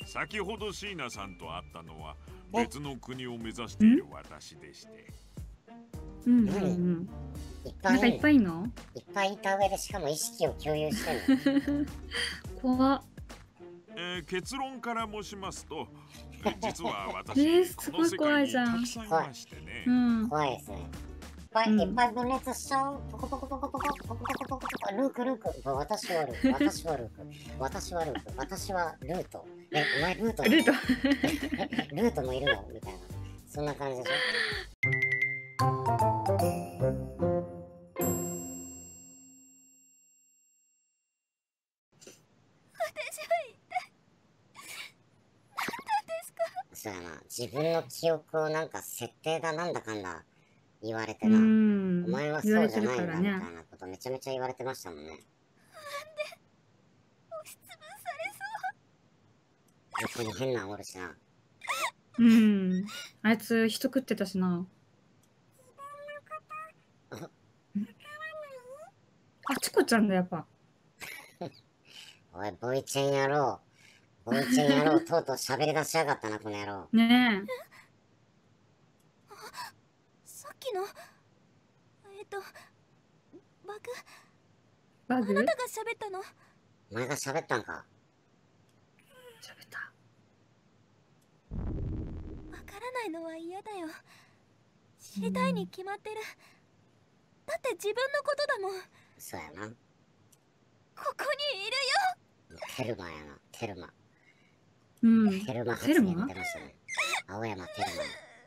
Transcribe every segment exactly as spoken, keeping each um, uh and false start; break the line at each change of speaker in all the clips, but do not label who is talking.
先ほど椎名さんと会ったのは別の国を目指している私でして。
うんうんうん。
いっぱい
なんかいっぱいいんの？
いっぱいいた上でしかも意識を共有してるの。
怖っ。
えー、結論から申しますと、実は私、
えー、すごい怖いじゃん。
たくさんいましてね。
うん、
怖いですね。いっぱい、うん、いっぱい分裂しちゃう。ポコポコポコポコポコポコポコポコ。ルークルーク。私はルーク。私はルーク。私はルーク。私はルート。え、お前ルートなの？
ルート
ルートもいるのみたいな。そんな感じでしょ。そうやな、自分の記憶をなんか設定だなんだかんだ言われてな、お前はそうじゃないんだみたいなことめちゃめちゃ言われてましたもんね。なんで押しつぶされそう。横に変なおるしな。
うん、あいつ人食ってたしな。あ、チコちゃんだやっぱ。
おい、ボイチェン野郎。ボイチェン野郎、とうとう喋り出しやがったな、この野郎。
ねえ。
さっきの、えっと、バグ。
バグ？
あなたが喋ったの？
お前が喋ったんか？
喋った。
わからないのは嫌だよ。知りたいに決まってる。だって自分のことだもん。
そうやな。
ここにいる
よ。テルマやな、テルマ。
うん。
テルマ発言出ましたね。青山テルマ。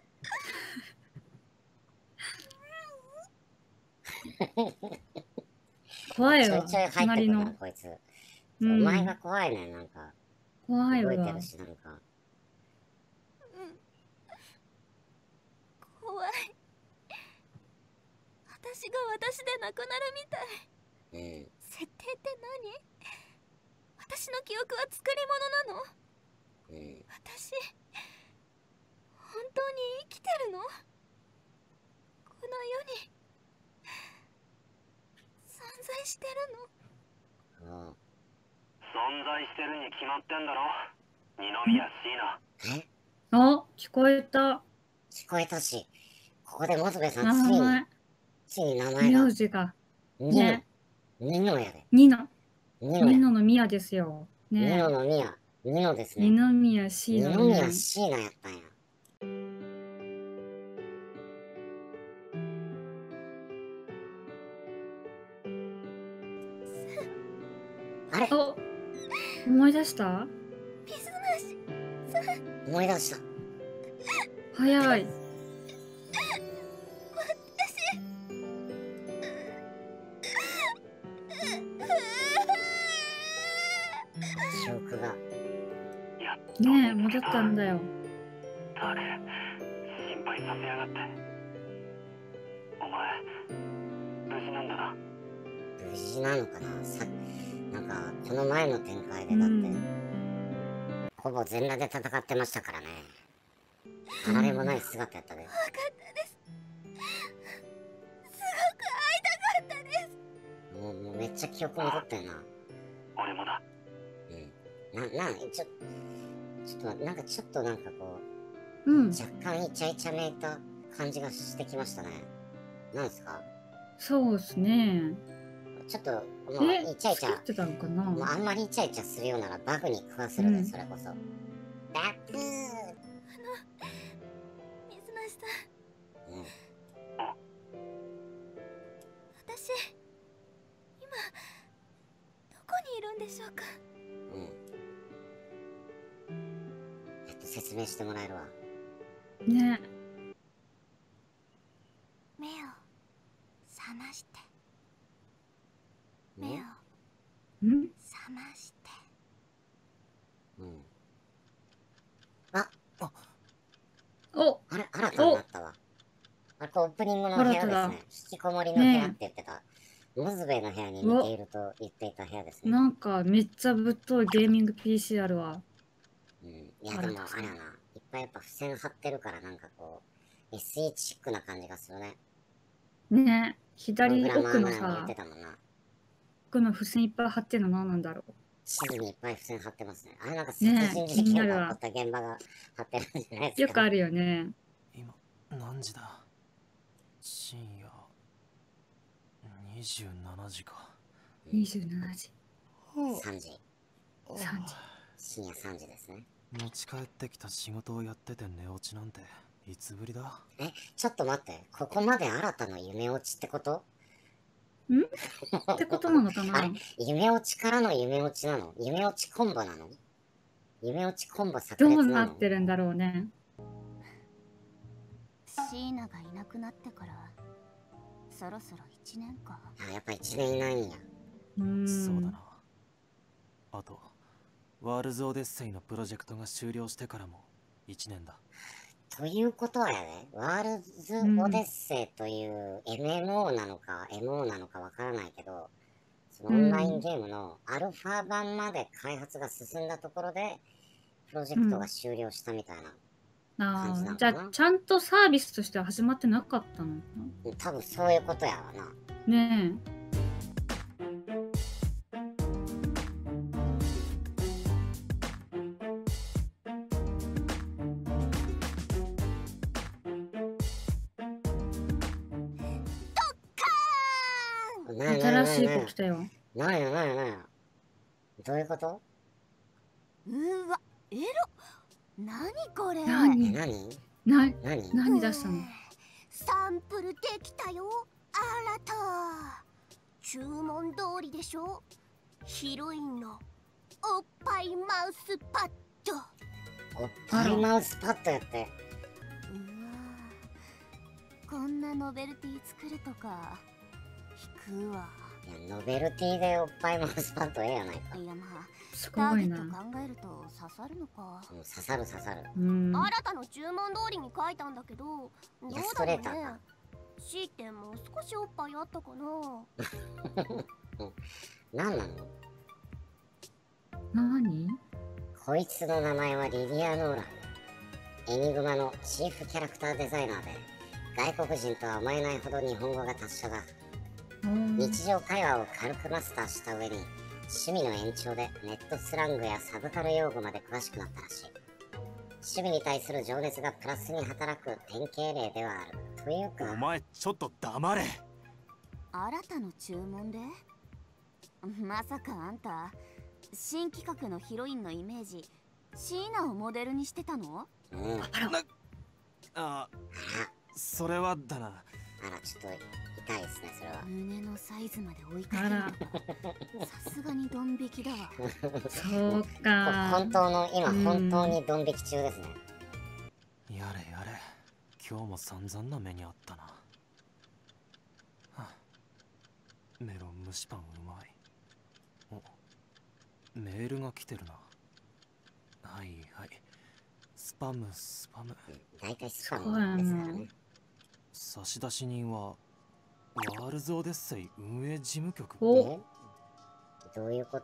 怖いわ。
ちょいちょい入ってくるな、こいつ。お前が怖いねん、なんか。
怖いわ。
動いてるし、なんか。
うん。怖い。私が私でなくなるみたい。うん。設定って何？私の記憶は作り物なの？うん。私、本当に生きてるの？この世に。存在してるの？
ああ。
存在してるに決まってんだろ、二宮椎名。
え？
あ、聞こえた。
聞こえたし、ここでモズベさんついに、ついに名前が。
名字が。
ね。ニノやで。
ニノ。
ニ
ノの宮ですよ。
ね。ニノの宮。ニノですね。
二宮椎名。
二宮椎名やったんや。あれ？
思い出した？
水無しさん。
思い出した。
早い。
私。
記憶が。
ねえ、戻ったんだよ。
たく、心配させやがって。お前、無事なんだな。
無事なのかな。さ、なんかこの前の展開でだって、うん、ほぼ全裸で戦ってましたからね。あられもない姿やったで。
分かったです。すごく会いたかったです。
もう、もうめっちゃ記憶戻ったよな。
俺もだ。
うん。な、な、ちょ、ちょっと、なんかちょっとなんかこ
う、うん、
若干イチャイチャめいた感じがしてきましたね。なんですか？
そうですね。
ちょっと、もうイチャイチャ。
ってたのかな？
もうあんまりイチャイチャするようならバグに食わせるで、うん、それこそ。バグー。あの、
水無さん。うん。私、今、どこにいるんでしょうか？
うん。やっと説明してもらえるわ。
ね。
目を覚まして。目を覚まして。
うん。あ、
お、お、
あれ、新たになったわ。あれ、オープニングの部屋ですね。引きこもりの部屋って言ってた。モズベの部屋に似ていると言っていた部屋ですね。
なんかめっちゃぶっといゲーミング ピーシー あるわ。
うん。いや、でもあれやな。いっぱいやっぱ付箋貼ってるからなんかこう、エスイー チックな感じがするね。
ね。左奥のさ、
言ってたもんな。
奥の付箋いっぱい貼ってるの何なんだろう。
地図にいっぱい付箋貼ってますね。あれなんか殺人事件が起こった現場が貼ってるんじゃないですか。
よくあるよね。
今何時だ？深夜にじゅうしちじか。
にじゅうしちじ。
さんじ。
さんじ。
深夜さんじですね。
持ち帰ってきた仕事をやってて寝落ちなんていつぶりだ？
え、ちょっと待って。ここまで新たな夢落ちってこと？
んってことなのかな。
あれ、夢落ちからの夢落ちなの？夢落ちコンボなの？夢落ちコンボ炸裂
ど
なの？
うなってるんだろうね。
シーナがいなくなってからそろそろいちねんか。
あ、やっぱいちねんいないんや。
うーん。
そうだな。あとワールズ・オデッセイのプロジェクトが終了してからもいちねんだ。
ということはやね、ワールズ・オデッセイという エムエムオー なのか エムオー なのかわからないけど、そのオンラインゲームのアルファ版まで開発が進んだところで、プロジェクトが終了したみたいな感じな
ああ、じゃ
のかな。
あちゃんとサービスとしては始まってなかったのかな。
多分そういうことやわな。
ねえ、
なになに
新しい
なに
子来たよ。
なになになにどういうこと？
うわ、エロ。なにこれ？
え、
何
なに
な
なに
何出したの？
サンプルできたよ。あらた。注文通りでしょ。ヒロインのおっぱいマウスパッド。
おっぱいマウスパッドやって。
うわ、こんなノベルティ作るとか引くわ。
いや、ノベルティでおっぱいマウスパッドええやないか。
いや、まあ
す
ターゲッ
ごいな。
ト考えると刺さるのか。
うん、刺さる刺さる。
うん。
新たの注文通りに書いたんだけど、どう
イラスト
だろうね
レーターか。。
C ってもう少しおっぱいあったかな。
なんなの？
何？
こいつの名前はリディア・ノーラン。エニグマのチーフキャラクターデザイナーで、外国人とは思えないほど日本語が達者だ。
おー
日常会話を軽くマスターした上に、趣味の延長でネットスラングやサブカル用語まで詳しくなったらしい。趣味に対する情熱がプラスに働く典型例ではある。というか、
お前ちょっと黙れ。
新たの注文で？まさかあんた新企画のヒロインのイメージシーナをモデルにしてたの？
うん。あ
あ、
ら、
それはだな。
あら、ちょっと痛いですね、それは。
胸のサイズまで追いかける。
あら、
さすがにドン引きだわ。
そう
こ
か。
本当の、今
うん
本当にドン引き中ですね。
やれやれ、今日も散々な目にあったな。はあ、メロン蒸しパンうまい。お、メールが来てるな。はいはい、スパムスパム。
大体スパムですからね。
差出人はワールズ・オデッセイ運営事務局。
お、
え、どういうこと？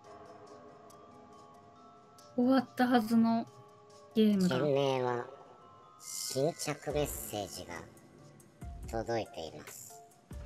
終わったはずのゲームだ。
件名は新着メッセージが届いています。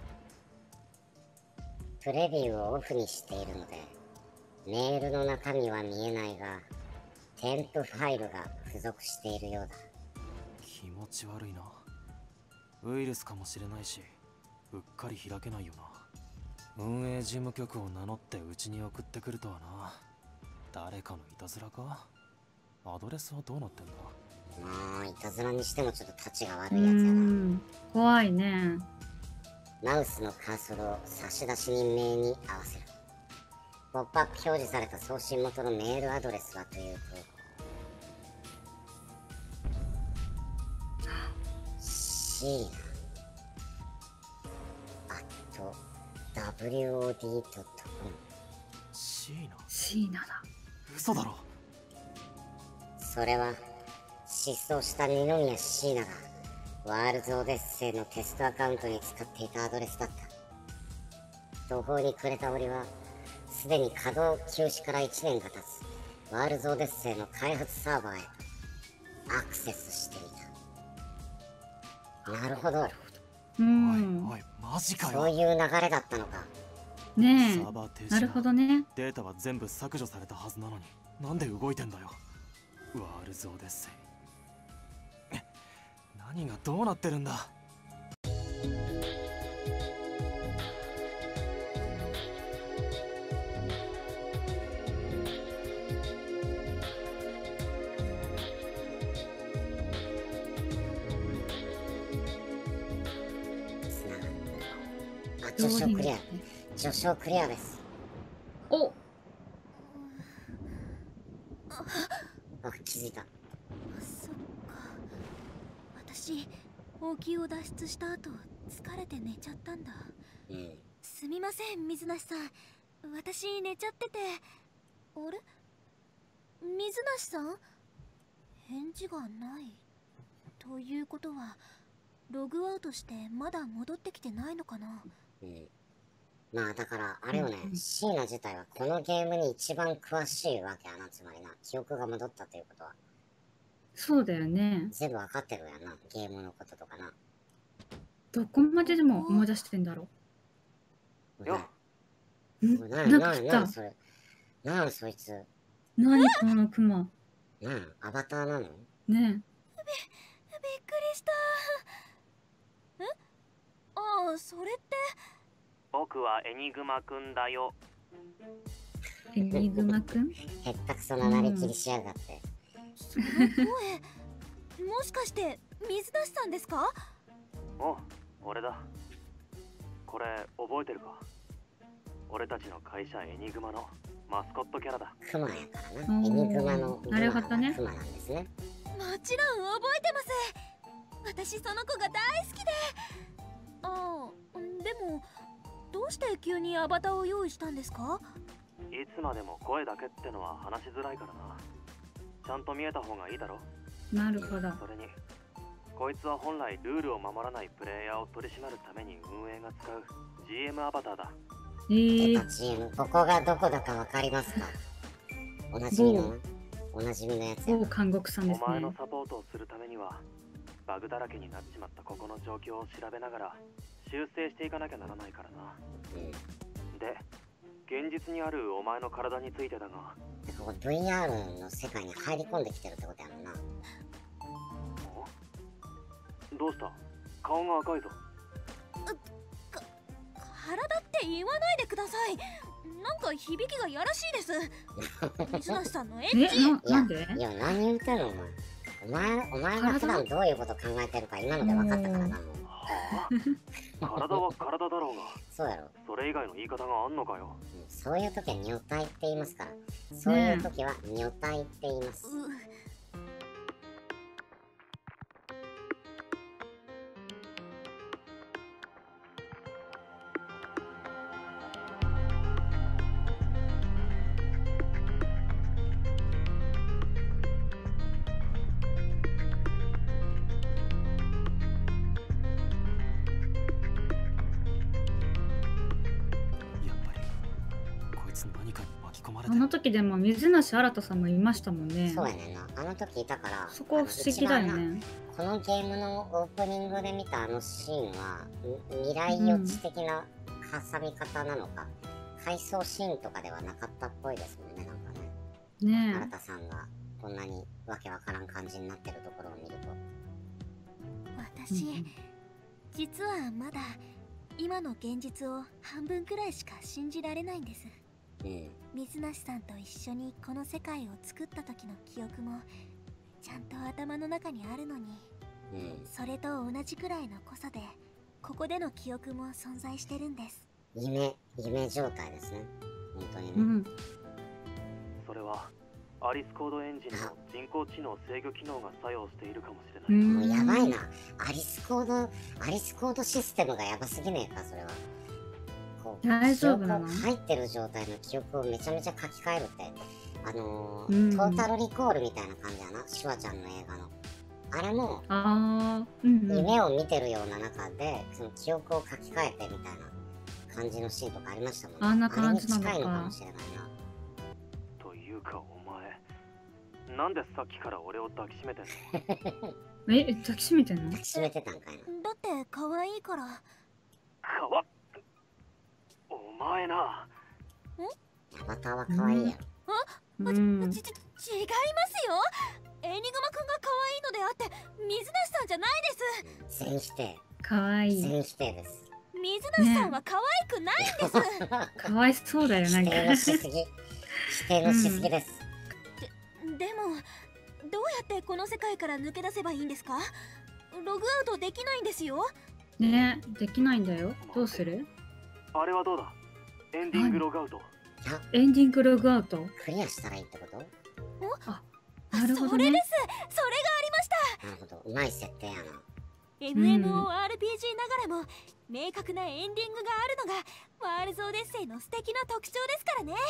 プレビューをオフにしているのでメールの中身は見えないが添付ファイルが付属しているようだ。
気持ち悪いな。ウイルスかもしれないしうっかり開けないよな。運営事務局を名乗ってうちに送ってくるとはな。誰かのいたずらか？アドレスはどうなってんだ？
まあいたずらにしてもちょっとタチが悪
う
いやつやな。
ん、怖いね。
マウスのカーソルを差出人名に合わせる。ポップアップ表示された送信元のメールアドレスはというと、シーナアット ダブリューオーディー ドットコム。
シーナ？
シーナだ。
嘘だろ。
それは失踪した二宮椎名がワールズ・オデッセイのテストアカウントに使っていたアドレスだった。途方に暮れた俺はすでに稼働休止からいちねんが経つワールズ・オデッセイの開発サーバーへアクセスしてみた。なるほど、
うん。
おいおい、マジかよ。
そういう流れだったのか。
ね
サーバー停止
え、
だ
なるほどね。
データは全部削除されたはずなのになんで動いてんだよ。ワールズオデッセイ。何がどうなってるんだ。
あ、序章クリア。序章クリアです。
お、
あ、気づいた。
そっか。私、王宮を脱出した後、疲れて寝ちゃったんだ。
うん。
すみません、水無さん。私、寝ちゃってて。あれ水無さん？返事がない。ということは、ログアウトしてまだ戻ってきてないのかな？
うん。まあだからあれよね、シーナ自体はこのゲームに一番詳しいわけやな。つまりな、記憶が戻ったということは
そうだよね。
全部わかってるやな、ゲームのこととかな。
どこまででも思い出してんだろ
う。よ
う。ん、なんか来た。
それ。なあそいつ。
何このクマ。
なあ、アバターなの？ね
え。び、びっ
くりした。え？ああ、それって。
僕はエニグマくんだよ。
エニグマくん？
へったくそななりきりしやがって。
その声、もしかして水出しさんですか？
お、俺だ。これ覚えてるか？俺たちの会社エニグマのマスコットキャラだ。
クマやからな。エニグマの
なるほどね。
クマなんですね。
もちろん覚えてます。私その子が大好きで。ああ、でもどうして急にアバターを用意したんですか？
いつまでも声だけってのは話しづらいからな。ちゃんと見えた方がいいだろ。
なるほど。
それにこいつは本来ルールを守らないプレイヤーを取り締まるために運営が使う ジーエム アバターだ。
えー、
出た ジーエム、ここがどこだかわかりますか？おなじみのな、おなじみのやつや。
お監獄さんですね。
お前のサポートをするためにはバグだらけになっちまったここの状況を調べながら修正していかなきゃならないからな。
うん。
で、現実にあるお前の体についてだが、
ここ ブイアール の世界に入り込んできてるってことやもんな。
お？どうした？顔が赤いぞ。
か、体って言わないでください。なんか響きがやらしいです。水無さんのエッチ。
え、な、なんで？
いや、何言うてんのお前。お前、お前が普段どういうこと考えてるか今ので分かったからな、もう。
はあ、体は体だろうが。
そうやろ。
それ以外の言い方があんのかよ。
うん、そういう時は女体って言いますから。そういう時は女体って言います。
う
あの時でも水無新さんもいましたもんね。
そうやねんな。あの時いたから。
そこ不思議だよね。
このゲームのオープニングで見たあのシーンは未来予知的な挟み方なのか、うん、回想シーンとかではなかったっぽいですもんね、なんかね。
ねえ。
新さんがこんなにわけわからん感じになってるところを見ると。
私、うん、実はまだ今の現実を半分くらいしか信じられないんです。
うん、
水無さんと一緒にこの世界を作った時の記憶もちゃんと頭の中にあるのに、
うん、
それと同じくらいの濃さでここでの記憶も存在してるんです。
夢、夢状態ですね。本当にね。
うん、
それはアリスコードエンジンの人工知能制御機能が作用しているかもしれない。
もうやばいな。アリスコード、アリスコードシステムがやばすぎねえか、それは。
大丈夫なの？
入ってる状態の記憶をめちゃめちゃ書き換えるって、あのーうん、トータルリコールみたいな感じやな、シュワちゃんの映画の。あれも、
あ、うんうん、
夢を見てるような中で、その記憶を書き換えてみたいな感じのシーンとかありましたもんね。
あんな感じなのか。
あれに近いのかもしれないな。
というか、お前、なんでさっきから俺を抱きしめてんの？
え、抱きしめてんの？
抱きしめてたんかいな。
だって可愛いから。
かわっ。お前な。
アバターは可愛いやろ。
うん。
ち、ち、違いますよ。エニグマくんが可愛いのであって水無さんじゃないです。
全否定。
かわいい。
全否定です。
水無さんは可愛くないんです。
かわいそうだよ、なんか。
否定のしすぎ。否定のしすぎです。
で、でもどうやってこの世界から抜け出せばいいんですか？ログアウトできないんですよ。
ね、できないんだよ。どうする？
あれはどうだ？エンディングログアウト。
エンディングログアウト。
クリアしたらいいってこと？
あ、なるほどね。
それです。それがありました。
なるほど、うまい設定やな。
エムエムオーアールピージー ながらも明確なエンディングがあるのがワールズオデッセイの素敵な特徴ですからね。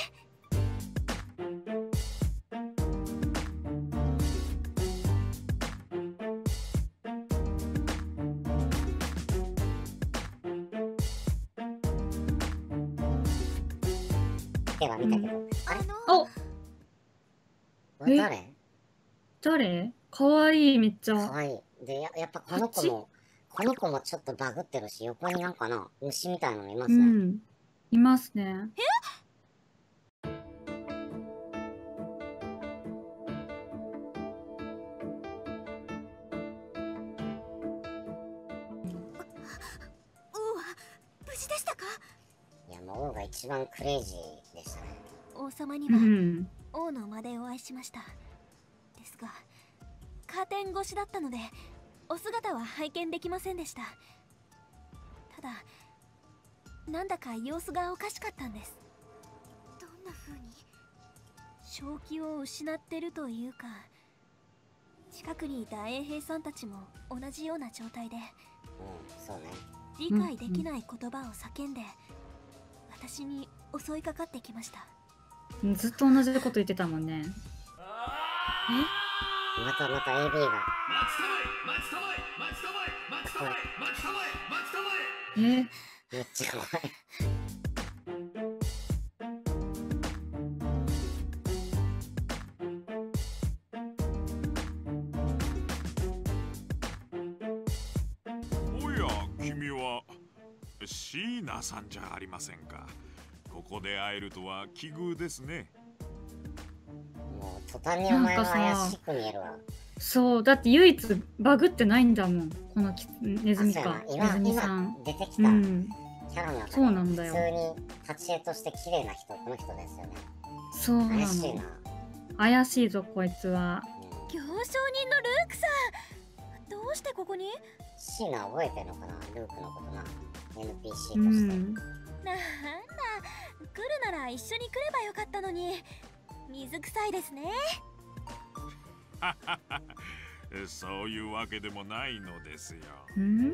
では見たけど、あれ？
お、
これ誰？
誰？かわいい、めっちゃ。
かわいい。で、ややっぱこの子も、この子もちょっとバグってるし、横になんかな、虫みたいなのいますね。
うん。いますね。
え？王は無事でしたか？
いや、もう王が一番クレイジーでしたね。
王様には
うん。
王の間でお会いしました。ですがカーテン越しだったのでお姿は拝見できませんでした。ただなんだか様子がおかしかったんです。どんな風に？正気を失ってるというか、近くにいた衛兵さんたちも同じような状態で、
うん、そうね。
理解できない言葉を叫んで私に襲いかかってきました。
ずっと同じこと言ってたもんね。
またまた エービー が。
え？え？
めっちゃ怖い。
おや、君はシーナさんじゃありませんか。ここで会えるとは奇遇ですね。
もう途端にお前が怪しく見えるわ。
そう、だって唯一バグってないんだもん、このきネズミか。ネ
今
ズミさん。
今出てきたキ
うん
ャラの中で、
そうなんだよ。
普通に立ち絵として綺麗な人、この人ですよね。
そうな
怪しいな。
の。怪しいぞ、こいつは。
うん、
行商人のルークさん、どうしてここに？
シーナ覚えてんのかな、ルークのことな。エヌピーシ
う
ー として。
ん。
なんだ、来るなら一緒に来ればよかったのに。水臭いですね。
そういうわけでもないのですよ。
うん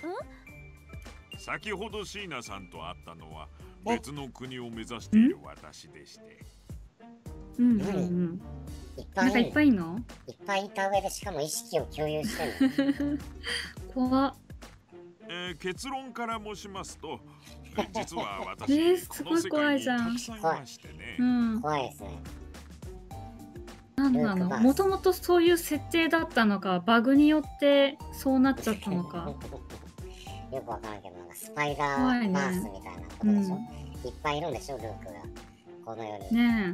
先ほどシーナさんと会ったのは別の国を目指している私でして。
うんうんうん。
いっぱ
なんかいっぱいいんの？
いっぱいいた上で、しかも意識を共有してるの。
怖っ。
えー、結論から申しますと、実は私、
えーすごい
この世界に
怖いじゃん
たくさんいましてね。
うん。
怖いですね。
なんなの？
ルークバース
もともとそういう設定だったのか、バグによってそうなっちゃったのか。
よくわからんけど、なんかスパイダ
怖いね
ーバースみたいなことでしょ、いっぱいいるんでしょ、ルークが。この世に。
ね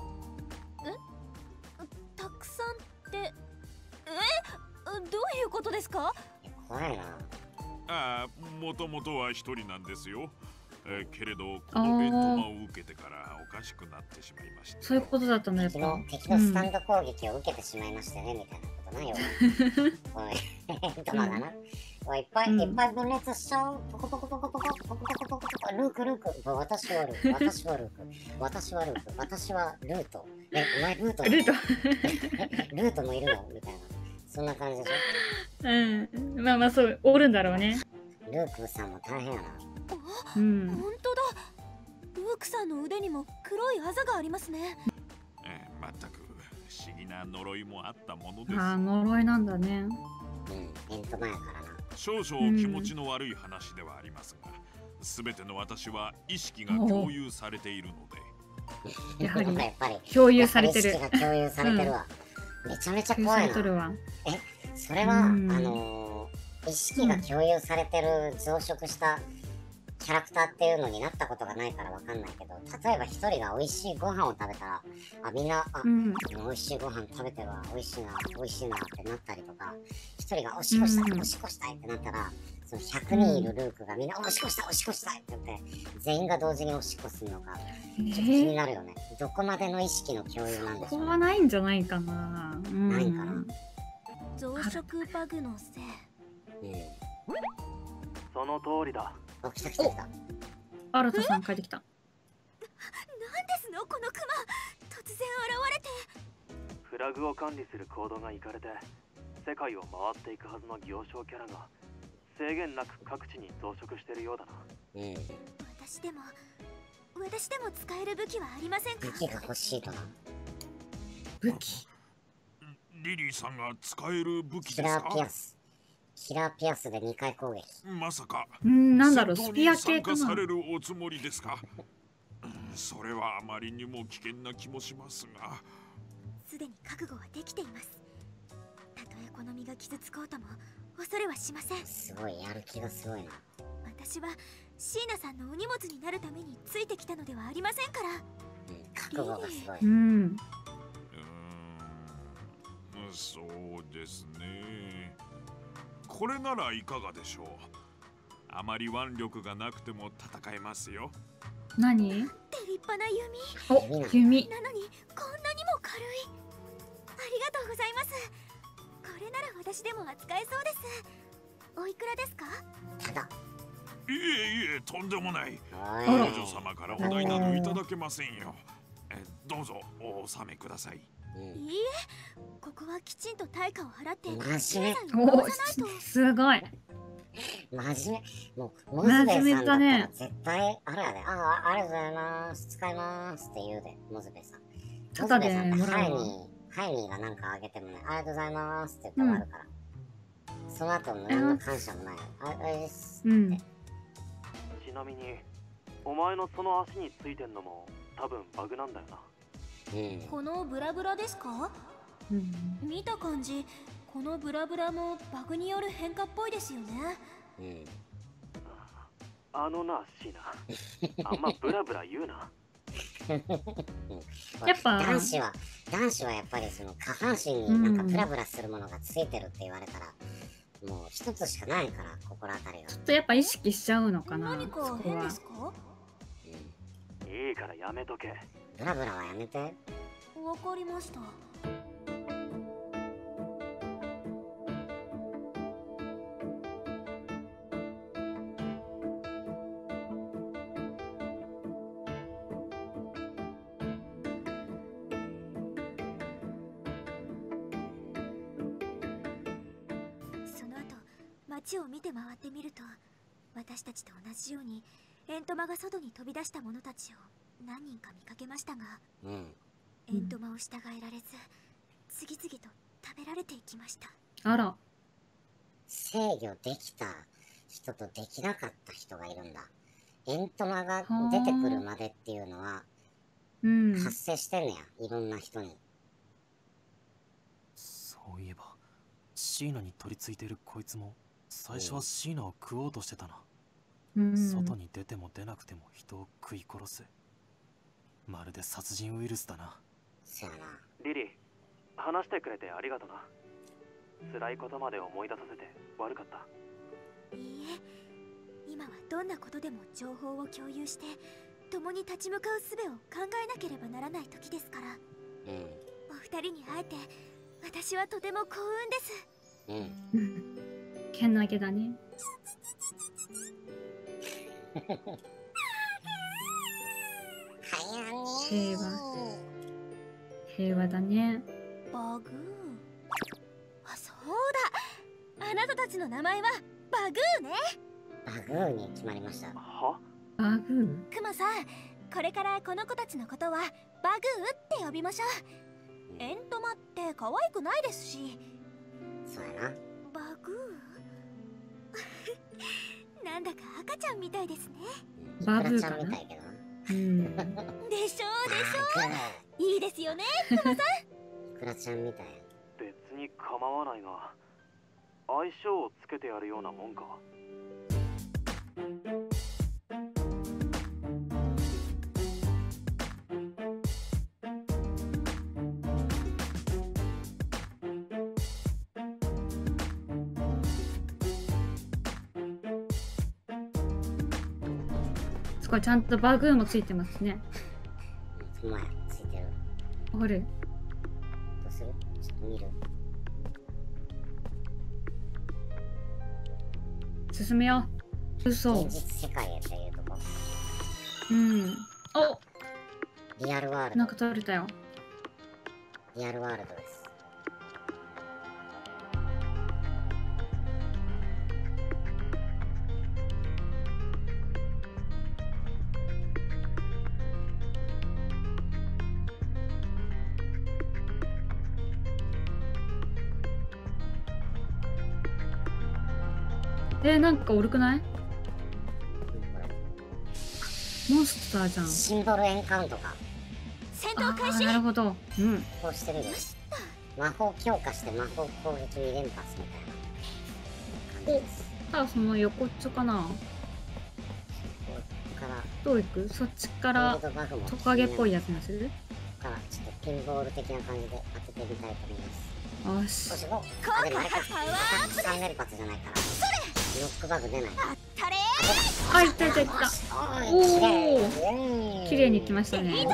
たくさんって、え？どういうことですか？
いや怖いな。
ああ、もともとは一人なんですよ。えーけれど、このベントマを受けてからおかしくなってしまいました。
え、そういうことだったんだやっぱ
敵の。敵のスタンド攻撃を受けてしまいましてね、みたいなことないよ。おい、ベントマがな。おい、いっぱい、
うん
いっぱい分裂しちゃう。ポコポコポコポコポコポコポコポコポコルークルーク。私はルーク。私はルーク。私はルーク。私はルート。え、お前ルートなの？
ルート。
ルートもいるのみたいな。そんな感じでし
うん。まあまあそう、おるんだろうね。
ょ。ルークさんも大変やな。
うん。
本当だ。ルークさんの腕にも黒いあざがありますね。
えー、まったく不思議な呪いもあったものです。
ああ、呪いなんだね。
うん、ベントマやからな。
少々気持ちの悪い話ではありますが、すべ、ての私は意識が共有されているので。
やはり
やっぱり
共有されてる。
やっぱり意識が共有されてるわ。めちゃめちゃ
共有
怖いな。
されとるわ。
え、それは、
うん
あのー、意識が共有されてる増殖したキャラクターっていうのになったことがないからわかんないけど、例えば一人が美味しいご飯を食べたら、あ、みんな、あ、
うん、
美味しいご飯食べてるわ、美味しいな、美味しいなってなったりとか、一人がおしっこしたい、
うん
おしっこしたいってなったら、そのひゃくにんいるルークがみんなおしっこしたい、おしっこしたいって言って、全員が同時におしっこするのか、
え
ちょっと気に
ー、
なるよね。どこまでの意識の共有なんでしょうね。
ここはないんじゃないかな。うん、
ないかな。
増殖バグのせい。
うん。
その通りだ。
お、来た来た来た。
新田さん帰ってきた。
なんですのこのクマ、突然現れて。
フラグを管理するコードがいかれて、世界を回っていくはずの行商キャラが制限なく各地に増殖してるようだな。
うん。
私でも私でも使える武器はありませんか？
武器が欲しいとな。
武器。
リリーさんが使える武器
キ
ですか？
ラーピアス。キラーピアスでにかい攻撃。
まさか
うん、なんだろう、
戦闘
スピア
に参
系かな。
加されるおつもりですか？うん、それはあまりにも危険な気もしますが。
すでに覚悟はできています。たとえ好みが傷つこうとも恐れはしません。
すごい、やる気がすごいな。
私は椎名さんのお荷物になるためについてきたのではありませんから。
うん、覚悟がすごい。
うん。
うーん、そうですね。これならいかがでしょう。あまり腕力がなくても戦えますよ。
何？
で立派な弓
お、弓。
なのにこんなにも軽い。ありがとうございます。これなら私でも扱えそうです。おいくらですか？
ただ。
いえいえ、とんでもない。
お
王
い。
女様からお代などいただけませんよ。え、どうぞお納めください。
うん、
いいえ、ここはきちんと対価を払って
真面
皆さんに回
お、
さないと。
すごい。
真面目。もう、モズベイさんだった
真面目だ
ら
ね
絶対、あれやで、ああ、ありがとうございます。使いますって言うで、モズベイさん。モズ
ただで
ベイさんって
もらうわ。
ハイに、ハイニーがなんかあげてもね、ありがとうございますって言って終わるから。その後の何の感謝もないよ。あ、あれです。
うん。
ちなみに、お前のその足についてんのも多分バグなんだよな。
うん。
このブラブラですか？
うん
見た感じ、このブラブラもバグによる変化っぽいですよね。
うん。
あのな、シーナ。あんまブラブラ言うな。
やっぱ
男子は、男子はやっぱりその下半身になんかブラブラするものがついてるって言われたら、もう一つしかないから、心当たりが。
ちょっとやっぱ意識しちゃうのかな。
何か
そこは
変ですか？
うん。
いいからやめとけ。
ブラブラはやめて。
わかりました。その後、街を見て回ってみると、私たちと同じようにエントマが外に飛び出した者たちを何人か見かけましたが、
うん。
エントマを従えられず、次々と食べられていきました。
あら。
制御できた人とできなかった人がいるんだ。エントマが出てくるまでっていうのは
うん。
発生してんねや、いろんな人に。
そういえばシーナに取り付いてるこいつも最初はシーナを食おうとしてたな。
うん。
外に出ても出なくても人を食い殺す。まるで殺人ウイルスだな。
そやな。
リリー、話してくれてありがとな。辛いことまで思い出させて悪かった。
いいえ、今はどんなことでも情報を共有して共に立ち向かう術を考えなければならない時ですから。
うん。
お二人に会えて私はとても幸運です。
うん。
うんけなげだね。平和。平和だね。
バグー。あ、そうだ、あなたたちの名前はバグーね。
バグーに決まりました。
は？
バグ
クマさん、これからこの子たちのことはバグーって呼びましょう。エントマって可愛くないですし。
そうやな。
バグーなんだか赤ちゃんみたいですね。
バグーちゃんみたいけどな。
ー。うん。
でしょうでしょ
バグ
う。いいですよね、クマさん。
ー。イクラちゃんみたい。
別に構わないが、相性をつけてやるようなもんか。
すごいちゃんとバグもついてますね。
お前ついてる。
ある。
どうする？ちょっと見る。
進めよう。嘘。
現実世界へっていうとこ。
うん。お、
リアルワールド。
なんか取れたよ。
リアルワールドです。
えー、なんかおるくない？
うん、こ
モンスターじゃん。
れシンボルエンカウントか。
戦
あ
闘開始。
ー、なるほど。うん。
こうしてみる。魔法強化して魔法攻撃に連発みたいな感じです。
ただその横っちょかな。
ここから
どういく？そっちか
ゴー
ら
ルドバグも
トカゲっぽいやつにする？
ここからちょっとピンボール的な感じで当ててみたいと思います。
よし。
少しもあ、でもあれか、アタックさん連発じゃないからノックバグ出ない。
あったれ
あ、いったいったいった。
お
おお、綺麗にいきましたね。
手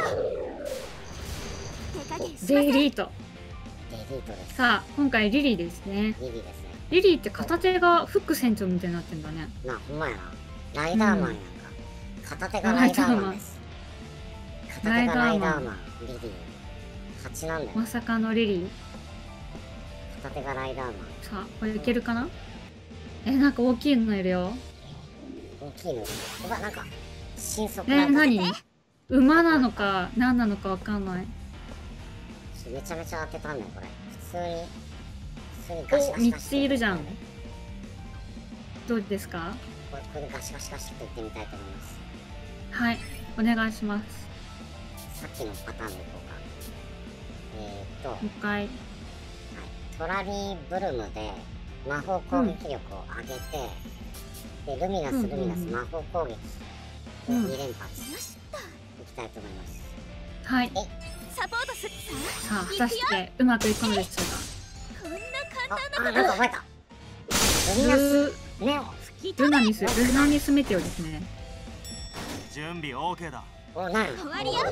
加減しません。
デイリート。
デリートです。
さあ、今回リリーですね。
リリーですね。
リリーって片手がフック船長みたいになってんだね。
まあほんまやな。ライダーマンやんか。片手がライダーマンです。片手がライダーマン。リリー。蜂なんだよ。
まさかのリリー。
片手がライダーマン。
さあ、これいけるかな？え、なんか大きいのいるよ。
大きいの。うわ、なんか、新速
え、
なんか
何？馬なのか何なのかわかんない。
めちゃめちゃ当てたんだよ、これ。普通に、普通にガシ
お、
ガシ
みっ
ガシって
ついるじゃん。どうですか？
これ、これでガシガシガシっていってみたいと思います。
はい、お願いします。
さっきのパターンでいこうか。えー、っと、はい、
もう一回。
トラリーブルムで魔法攻撃力を上げて、で、ルミナス、ルミナス、
うんうんうん
魔法攻撃を
うん
に連発いきたいと思います。
はい。
サポートする
さあ、果たしてうまくいくのでしょう
こんな
あ、
簡
あ、なんか覚えた。
か。
ルミナス、
ル
ネオ。
吹き飛べ。
ルナミス、ルナミスメテオですね。
準備 OK だ。
お、なんや
終わりよ。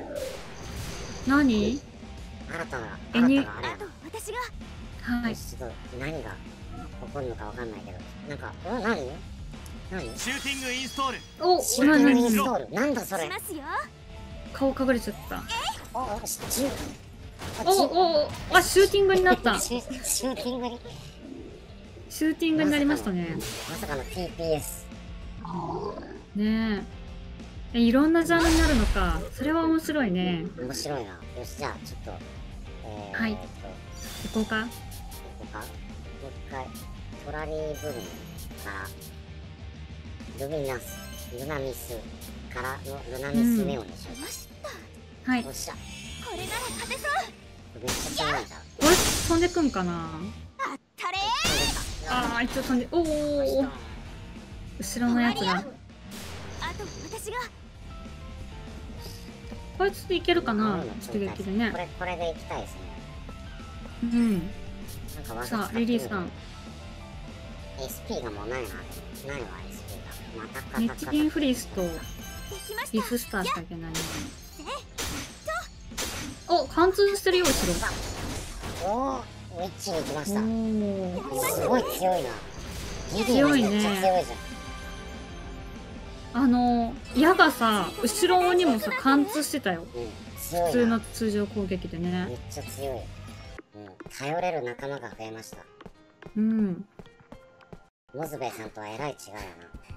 何？
新たな、
えに
新たなあれや
あと私が
は
な。
い。
ちょっと何が起こるのかわかんないけど、なんか、お、何何
シューティングインストール。
お、
シューティングイン
何？
ストール。なんだそれ。
しますよ。
顔隠れちゃった。
お、お、しちゅ
お、お、お、あ、シューティングになった。シ
シュシューティングに。
ューティングになりましたね。
まさかの ティーピーエス。
ねえ。え、いろんなジャンルになるのか。それは面白いね。
面白いな。よし、じゃあ、ちょっと、えー、
はい
えっと、
行こうか。
ここか。もう一回、トラリーブルムから、ルミナス、ルナミスからのルナミスネオンでしょ。
はい。
よっしゃ。こ
これなら勝てそう。
れめっちゃ強いんじゃん。
これ飛んでくんかな。
あったれ
あー、一応飛んで、おお、後ろのやつが。
あと私が
こいつでいけるかな。出撃でね
こ。れ、これでいきたいですね。
うん。
なんか技
さあ、リリーさん。。
エスピー がもうないな。ないわ、エスピー が。またカタカタ
日銀フリースと
できました。
リフスターしかいけないね。お、貫通してるよ、後ろ。
おー、ウィッチに行きました。
おお。
すごい強いな。リリー
強いね
めっちゃ強いじ
あの、矢がさ、後ろにもさ、貫通してたよ。
ゃん。うん、強いな。
普通の通常攻撃で
め
ね。
っちゃ強い。うん、頼れる仲間が増えました。
うん。
モズベイさんとはえらい違いやな。